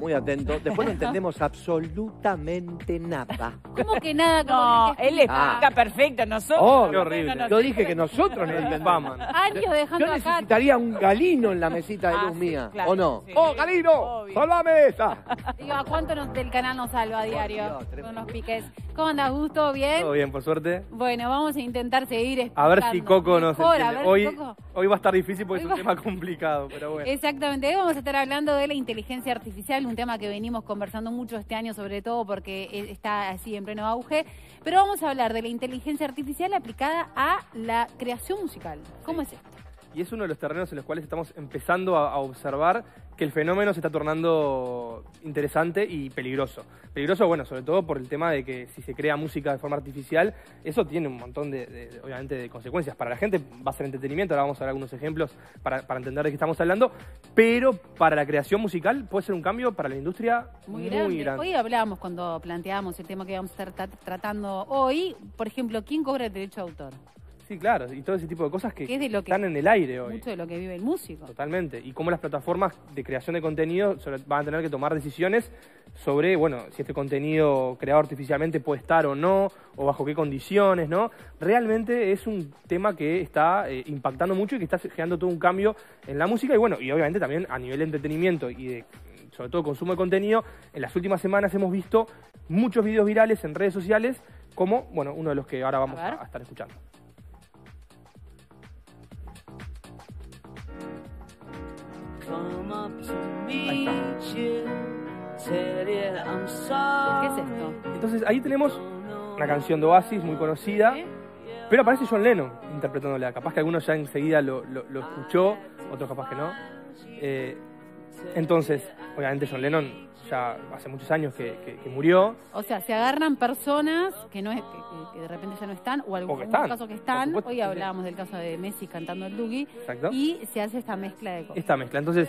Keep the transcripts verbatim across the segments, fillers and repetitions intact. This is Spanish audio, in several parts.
muy atentos. Después no entendemos absolutamente nada. ¿Cómo que nada? No, que él explica Ah. perfecto. Nosotros. Oh, qué horrible. no Yo dije que nosotros no entendamos. Años dejando Yo acá. necesitaría un galino en la mesita de Ah, luz sí, mía, claro, ¿o no? sí. ¡Oh, galino! Obvio. ¡Salvame esa! Digo, ¿a cuánto nos, del canal nos salva a diario? Dios, tremendo. Con los piques. ¿Cómo andas, Gusto? ¿Bien? Todo bien, por suerte. Bueno, vamos a intentar seguir A ver si explicando Coco nos mejor, a entiende. ver Hoy, si Coco- hoy va a estar difícil porque Hoy es va- un tema complicado, pero bueno. Exactamente, hoy vamos a estar hablando de la inteligencia artificial, un tema que venimos conversando mucho este año, sobre todo porque eh, está así en pleno auge, pero vamos a hablar de la inteligencia artificial aplicada a la creación musical. ¿Cómo es esto? Y es uno de los terrenos en los cuales estamos empezando a, a observar que el fenómeno se está tornando interesante y peligroso. Peligroso, bueno, sobre todo por el tema de que si se crea música de forma artificial, eso tiene un montón de, de obviamente, de consecuencias. Para la gente va a ser entretenimiento, ahora vamos a ver algunos ejemplos para, para entender de qué estamos hablando, pero para la creación musical puede ser un cambio para la industria Muy, muy, grande. grande. Hoy hablábamos cuando planteábamos el tema que vamos a estar tra- tratando hoy, por ejemplo, ¿quién cobra el derecho de autor? Sí, claro, y todo ese tipo de cosas que, Que es de lo que- están en el aire hoy. Mucho de lo que vive el músico. Totalmente. Y cómo las plataformas de creación de contenido sobre- van a tener que tomar decisiones sobre, bueno, si este contenido creado artificialmente puede estar o no, o bajo qué condiciones, ¿no? Realmente es un tema que está eh, impactando mucho y que está generando todo un cambio en la música y, bueno, y obviamente también a nivel de entretenimiento y de, sobre todo, consumo de contenido. En las últimas semanas hemos visto muchos videos virales en redes sociales como, bueno, uno de los que ahora vamos A a, ver. a estar escuchando. Ahí está. ¿Qué es esto? Entonces ahí tenemos una canción de Oasis muy conocida, ¿Eh? pero aparece John Lennon interpretándola. Capaz que algunos ya enseguida lo, lo- lo escuchó, otros capaz que no. Eh, entonces, obviamente John Lennon ya hace muchos años que, que- que murió. O sea, se agarran personas que no es, que, que- que de repente ya no están, o algunos están, casos que por están. supuesto, Hoy sí, sí. hablábamos del caso de Messi cantando el Dougie. Exacto. Y se hace esta mezcla de cosas. Esta mezcla. Entonces,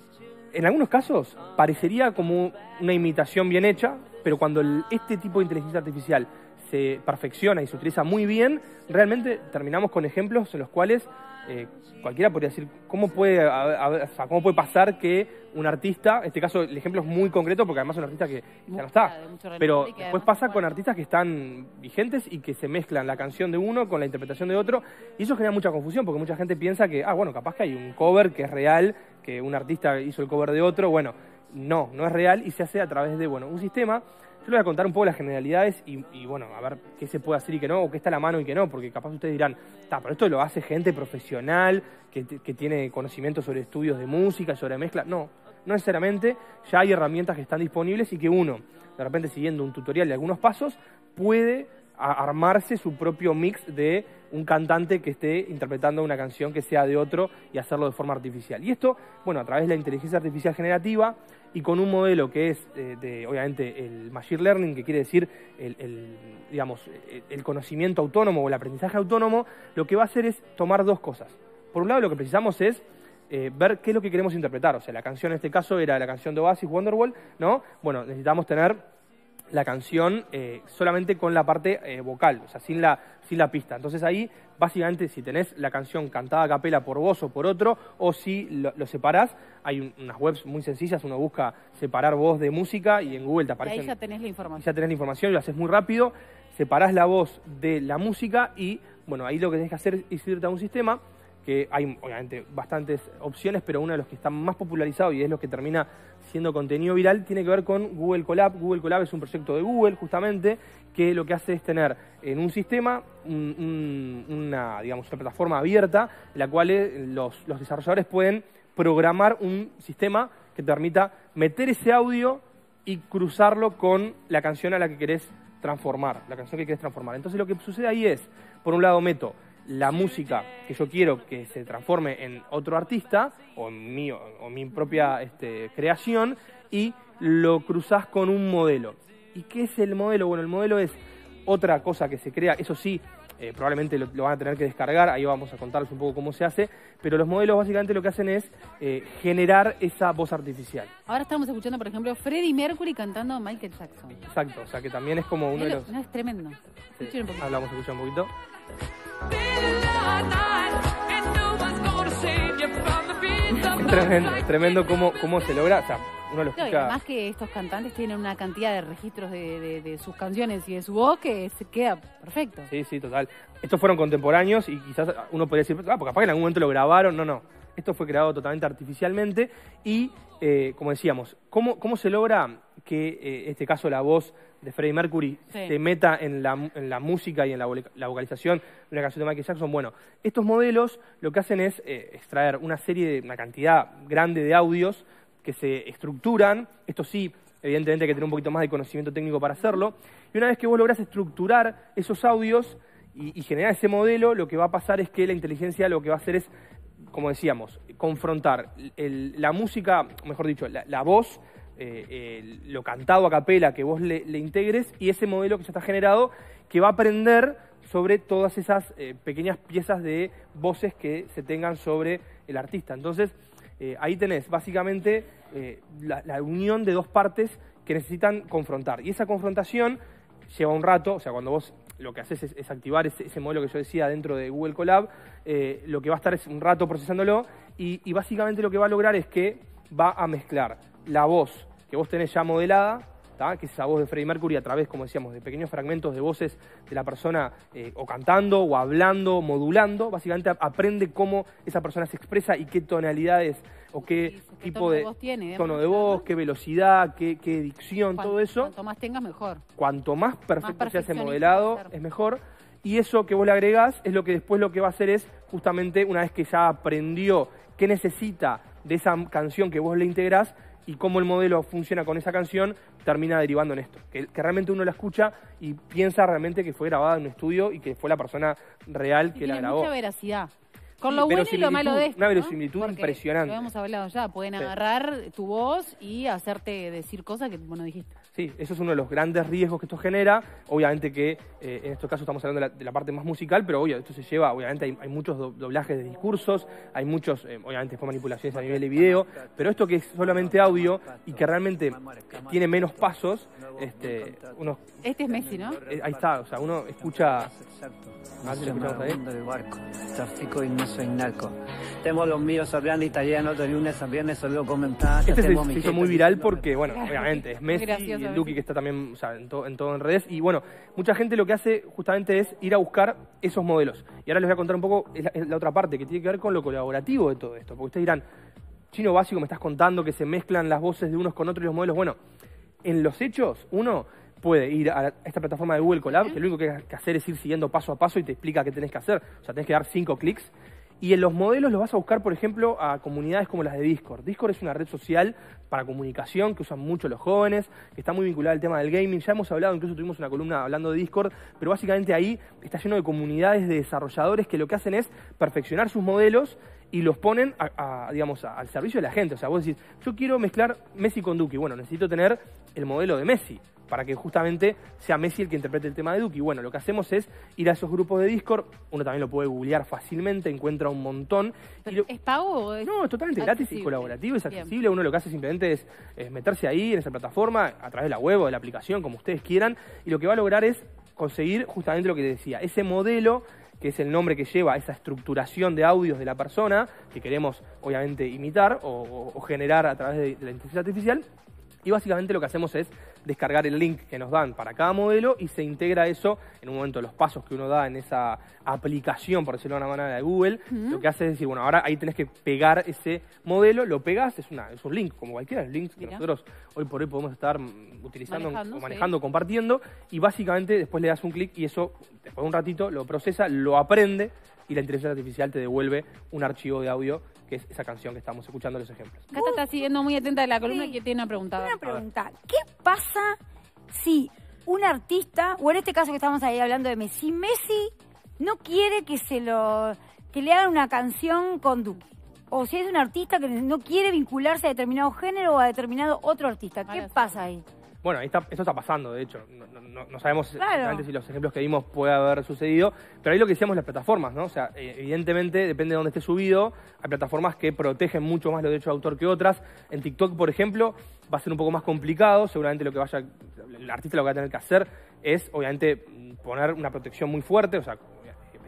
en algunos casos parecería como una imitación bien hecha, pero cuando el- este tipo de inteligencia artificial se perfecciona y se utiliza muy bien, realmente terminamos con ejemplos en los cuales eh, cualquiera podría decir, ¿cómo puede, a- a- o sea, ¿cómo puede pasar que un artista, en este caso el ejemplo es muy concreto porque además es un artista que ya no está, de mucho renombre pero y que después además pasa es con bueno. artistas que están vigentes y que se mezclan la canción de uno con la interpretación de otro, y eso genera mucha confusión porque mucha gente piensa que, ah, bueno, capaz que hay un cover que es real, que un artista hizo el cover de otro. Bueno, no, no es real y se hace a través de, bueno, un sistema. Yo les voy a contar un poco las generalidades y, y, bueno, a ver qué se puede hacer y qué no, o qué está a la mano y qué no, porque capaz ustedes dirán, está, pero esto lo hace gente profesional, que, que tiene conocimiento sobre estudios de música, sobre mezcla. No, no necesariamente. Ya hay herramientas que están disponibles y que uno, de repente siguiendo un tutorial de algunos pasos, puede a- armarse su propio mix de un cantante que esté interpretando una canción que sea de otro y hacerlo de forma artificial. Y esto, bueno, a través de la inteligencia artificial generativa y con un modelo que es, eh, de, obviamente, el machine learning, que quiere decir el, el, digamos, el, el conocimiento autónomo o el aprendizaje autónomo, lo que va a hacer es tomar dos cosas. Por un lado, lo que precisamos es eh, ver qué es lo que queremos interpretar. O sea, la canción en este caso era la canción de Oasis, Wonderwall, ¿no? Bueno, necesitamos tener la canción eh, solamente con la parte eh, vocal, o sea, sin la, sin la pista. Entonces ahí, básicamente, si tenés la canción cantada a capela por vos o por otro, o si lo, lo separás, hay un- unas webs muy sencillas, uno busca separar voz de música y en Google te Y aparecen... ahí ya tenés la y información. ya tenés la información y lo haces muy rápido, separás la voz de la música y, bueno, ahí lo que tenés que hacer es irte a un sistema que hay, obviamente, bastantes opciones, pero uno de los que está más popularizado y es lo que termina siendo contenido viral, tiene que ver con Google Colab. Google Colab es un proyecto de Google, justamente, que lo que hace es tener en un sistema un- un- una, digamos, una plataforma abierta, en la cual eh, los, los desarrolladores pueden programar un sistema que te permita meter ese audio y cruzarlo con la canción a la que querés transformar, la canción que querés transformar. Entonces lo que sucede ahí es, por un lado meto la música que yo quiero que se transforme en otro artista, o en mi, o mi propia este, creación, y lo cruzás con un modelo. ¿Y qué es el modelo? Bueno, el modelo es otra cosa que se crea, eso sí, eh, probablemente lo, lo van a tener que descargar, ahí vamos a contarles un poco cómo se hace, pero los modelos básicamente lo que hacen es eh, generar esa voz artificial. Ahora estamos escuchando, por ejemplo, Freddie Mercury cantando a Michael Jackson. Exacto, o sea que también es como uno de los... No, es tremendo. Sí, Escuchen un poquito. hablamos, escucha un poquito. Tremendo, tremendo cómo, cómo se logra, o sea, uno lo No, escucha... y además que estos cantantes tienen una cantidad de registros de, de, de sus canciones y de su voz que se queda perfecto. Sí, sí, total. Estos fueron contemporáneos y quizás uno podría decir, ah, porque capaz que en algún momento lo grabaron. No, no. Esto fue creado totalmente artificialmente y, eh, como decíamos, ¿cómo, cómo se logra que, eh, en este caso, la voz de Freddie Mercury sí. se meta en la, en la música y en la, la vocalización de una canción de Michael Jackson? Bueno, estos modelos lo que hacen es eh, extraer una serie, de una cantidad grande de audios que se estructuran. Esto sí, evidentemente hay que tener un poquito más de conocimiento técnico para hacerlo. Y una vez que vos lográs estructurar esos audios y, y generar ese modelo, lo que va a pasar es que la inteligencia lo que va a hacer es, como decíamos, confrontar el, la música, mejor dicho, la, la voz, eh, eh, lo cantado a capela que vos le, le integres y ese modelo que ya está generado que va a aprender sobre todas esas eh, pequeñas piezas de voces que se tengan sobre el artista. Entonces, eh, ahí tenés básicamente eh, la, la unión de dos partes que necesitan confrontar. Y esa confrontación lleva un rato, o sea, cuando vos lo que haces es, es activar ese, ese modelo que yo decía dentro de Google Colab, eh, lo que va a estar es un rato procesándolo y, y básicamente lo que va a lograr es que va a mezclar la voz que vos tenés ya modelada, ¿tá? Que es esa voz de Freddie Mercury a través, como decíamos, de pequeños fragmentos de voces de la persona eh, o cantando o hablando, modulando. Básicamente aprende cómo esa persona se expresa y qué tonalidades o qué, sí, qué tipo tono de, de voz tiene, tono de voz, qué velocidad, qué, qué dicción, Cuanto, todo eso. Cuanto más tengas, mejor. Cuanto más perfecto Más sea ese perfeccionista modelado, va a ser. es mejor. Y eso que vos le agregás es lo que después lo que va a hacer es, justamente, una vez que ya aprendió qué necesita de esa canción que vos le integrás y cómo el modelo funciona con esa canción, termina derivando en esto. Que, que realmente uno la escucha y piensa realmente que fue grabada en un estudio y que fue la persona real que y la tiene grabó. mucha veracidad. Con Sí, lo bueno y lo malo de esto, una ¿no? verosimilitud Porque impresionante. Lo hemos hablado ya, pueden Sí. agarrar tu voz y hacerte decir cosas que vos no dijiste. Sí, eso es uno de los grandes riesgos que esto genera. Obviamente que eh, en estos casos estamos hablando de la, de la parte más musical, pero obvio, esto se lleva, obviamente hay, hay muchos do, doblajes de discursos, hay muchos, eh, obviamente después manipulaciones a nivel de video, pero esto que es solamente audio y que realmente tiene menos pasos, este, uno... Este es Messi, ¿no? eh, ahí está, o sea, uno escucha... No A ver si soy lo escuchamos ahí. vagabundo de barco, trafico y no soy narco. Tengo los míos hablando italiano de lunes a viernes, solo comentar. Este se, Tengo se mi hizo gente muy viral diciéndome- porque, bueno, obviamente es Messi gracioso, y el Messi. Duki que está también, o sea, en, to- en todo en redes. Y bueno, mucha gente lo que hace justamente es ir a buscar esos modelos. Y ahora les voy a contar un poco es la, es la otra parte que tiene que ver con lo colaborativo de todo esto. Porque ustedes dirán, chino básico, me estás contando que se mezclan las voces de unos con otros y los modelos. Bueno, en los hechos, uno puede ir a esta plataforma de Google Colab, que lo único que hay que hacer es ir siguiendo paso a paso y te explica qué tenés que hacer. O sea, tenés que dar cinco clics. Y en los modelos los vas a buscar, por ejemplo, a comunidades como las de Discord. Discord es una red social para comunicación que usan mucho los jóvenes, que está muy vinculada al tema del gaming. Ya hemos hablado, incluso tuvimos una columna hablando de Discord, pero básicamente ahí está lleno de comunidades de desarrolladores que lo que hacen es perfeccionar sus modelos y los ponen a, a, digamos, a, al servicio de la gente. O sea, vos decís, yo quiero mezclar Messi con Duki. Bueno, necesito tener el modelo de Messi para que justamente sea Messi el que interprete el tema de Duki. Bueno, lo que hacemos es ir a esos grupos de Discord, uno también lo puede googlear fácilmente, encuentra un montón. Y lo- ¿Es pago o es no, es totalmente gratis y accesible? colaborativo, es Bien. accesible. Uno lo que hace simplemente es, es meterse ahí en esa plataforma, a través de la web o de la aplicación, como ustedes quieran, y lo que va a lograr es conseguir justamente lo que decía, ese modelo que es el nombre que lleva esa estructuración de audios de la persona, que queremos obviamente imitar o, o- o generar a través de, de la inteligencia artificial. Y básicamente lo que hacemos es descargar el link que nos dan para cada modelo y se integra eso en un momento los pasos que uno da en esa aplicación, por decirlo de una manera, de Google. Ujú. Lo que hace es decir, bueno, ahora ahí tenés que pegar ese modelo, lo pegás, es, una, es un link, como cualquiera, el link que Mira. nosotros hoy por hoy podemos estar mm, utilizando Manejando, o manejando, sí. compartiendo, y básicamente después le das un clic y eso, después de un ratito, lo procesa, lo aprende y la inteligencia artificial te devuelve un archivo de audio que es esa canción que estamos escuchando los ejemplos. Cata está siguiendo muy atenta de la columna Sí. que tiene una pregunta. Una pregunta. ¿Qué pasa si un artista, o en este caso que estamos ahí hablando de Messi, si Messi no quiere que se lo que le hagan una canción con Duki? O si es un artista que no quiere vincularse a determinado género o a determinado otro artista. ¿Qué Ahora sí. pasa ahí? Bueno, ahí está, esto está pasando, de hecho. No, no- no- no sabemos Claro. exactamente si los ejemplos que dimos puede haber sucedido, pero ahí lo que decíamos las plataformas, ¿no? O sea, eh, evidentemente, depende de dónde esté subido, hay plataformas que protegen mucho más los derechos de autor que otras. En TikTok, por ejemplo, va a ser un poco más complicado. Seguramente lo que vaya, el artista lo que va a tener que hacer es, obviamente, poner una protección muy fuerte, o sea,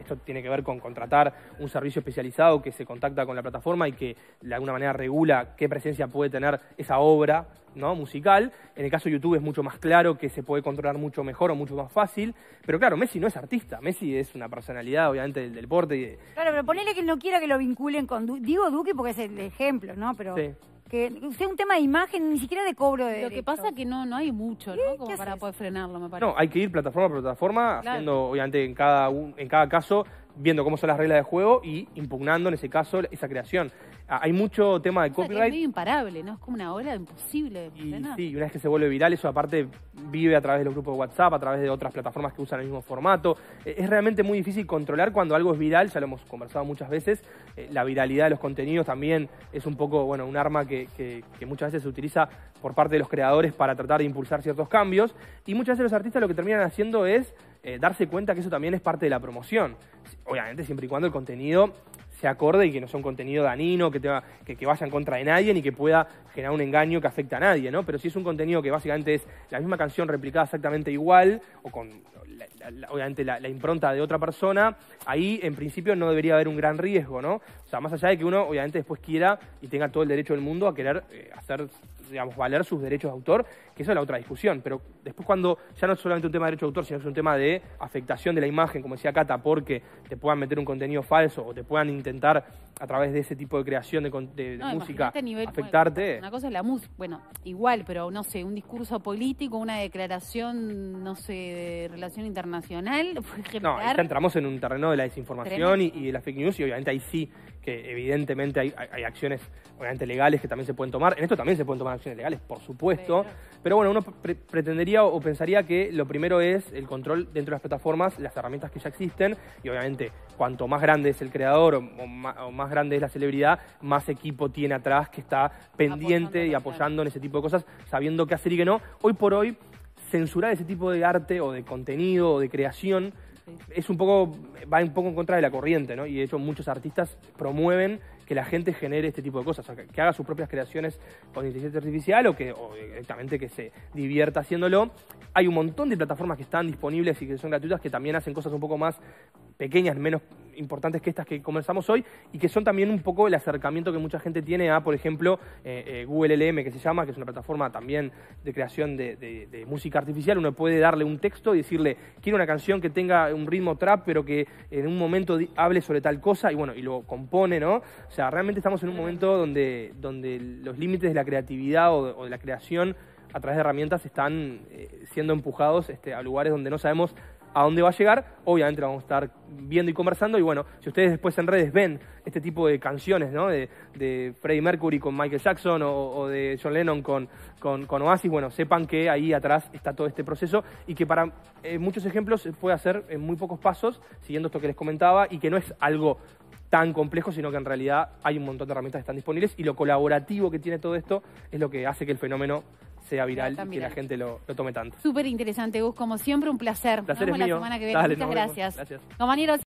esto tiene que ver con contratar un servicio especializado que se contacta con la plataforma y que de alguna manera regula qué presencia puede tener esa obra, ¿no?, musical. En el caso de YouTube es mucho más claro que se puede controlar mucho mejor o mucho más fácil. Pero claro, Messi no es artista, Messi es una personalidad obviamente del, del deporte. Y de, claro, pero ponele que no quiera que lo vinculen con... Du digo Duque porque es el ejemplo, ¿no? Pero... Sí. Que sea un tema de imagen, ni siquiera de cobro de Lo que pasa es que no, no hay mucho, ¿no? Como para poder frenarlo, me parece. No, hay que ir plataforma por plataforma, Claro. haciendo obviamente en cada, un- en cada caso, viendo cómo son las reglas de juego y impugnando en ese caso esa creación. Ah, hay mucho tema de O sea, que es copyright. medio imparable, ¿no? Es como una ola imposible de Y frenar. sí, una vez que se vuelve viral, eso aparte vive a través de los grupos de WhatsApp, a través de otras plataformas que usan el mismo formato. Eh, Es realmente muy difícil controlar cuando algo es viral, ya lo hemos conversado muchas veces. Eh, La viralidad de los contenidos también es un poco, bueno, un arma que, que- que muchas veces se utiliza por parte de los creadores para tratar de impulsar ciertos cambios. Y muchas veces los artistas lo que terminan haciendo es eh, darse cuenta que eso también es parte de la promoción. Obviamente siempre y cuando el contenido se acorde y que no sea un contenido dañino, que, te va- que, que vaya en contra de nadie ni que pueda generar un engaño que afecte a nadie, ¿no? Pero si es un contenido que básicamente es la misma canción replicada exactamente igual, o con la- la- la- obviamente la, la impronta de otra persona, ahí en principio no debería haber un gran riesgo, ¿no? O sea, más allá de que uno obviamente después quiera y tenga todo el derecho del mundo a querer eh, hacer, digamos, valer sus derechos de autor, que eso es la otra discusión. Pero después cuando ya no es solamente un tema de derecho de autor, sino que es un tema de afectación de la imagen, como decía Cata, porque te puedan meter un contenido falso o te puedan intentar a través de ese tipo de creación de, con- de- de No, música imagínate a nivel- afectarte. bueno, una cosa es la música, bueno, igual, pero no sé, un discurso político, una declaración, no sé, de relación internacional, puede No, generar... ahí ya entramos en un terreno de la desinformación y, y de la fake news, y obviamente ahí sí que evidentemente hay, hay- hay acciones obviamente legales que también se pueden tomar. En esto también se pueden tomar acciones legales, por supuesto. Pero- Pero bueno, uno pre- pretendería o pensaría que lo primero es el control dentro de las plataformas, las herramientas que ya existen, y obviamente cuanto más grande es el creador o, o más, o más grande es la celebridad, más equipo tiene atrás que está pendiente Apoyando, y apoyando en ese tipo de cosas, sabiendo qué hacer y qué no. Hoy por hoy, censurar ese tipo de arte o de contenido o de creación es un poco, va un poco en contra de la corriente, ¿no? Y de hecho muchos artistas promueven que la gente genere este tipo de cosas, o sea, que, que haga sus propias creaciones con inteligencia artificial o que o directamente que se divierta haciéndolo. Hay un montón de plataformas que están disponibles y que son gratuitas que también hacen cosas un poco más pequeñas, menos importantes que estas que conversamos hoy, y que son también un poco el acercamiento que mucha gente tiene a, por ejemplo, eh, eh, Google L M, que se llama, que es una plataforma también de creación de, de- de música artificial. Uno puede darle un texto y decirle, quiero una canción que tenga un ritmo trap, pero que en un momento di- hable sobre tal cosa, y bueno, y lo compone, ¿no? O sea, realmente estamos en un momento donde, donde los límites de la creatividad o de, o de la creación a través de herramientas están eh, siendo empujados este, a lugares donde no sabemos a dónde va a llegar. Obviamente lo vamos a estar viendo y conversando, y bueno, si ustedes después en redes ven este tipo de canciones, ¿no? De, de Freddie Mercury con Michael Jackson o, o de John Lennon con, con, con Oasis, bueno, sepan que ahí atrás está todo este proceso y que para eh, muchos ejemplos se puede hacer en muy pocos pasos, siguiendo esto que les comentaba, y que no es algo tan complejo, sino que en realidad hay un montón de herramientas que están disponibles, y lo colaborativo que tiene todo esto es lo que hace que el fenómeno sea viral tan y que viral. la gente lo, lo tome tanto. Súper interesante, Gus, como siempre, un placer. Placer Nos es vemos mío. la semana que viene. Dale, Muchas nos vemos. gracias. Gracias. Compañeros.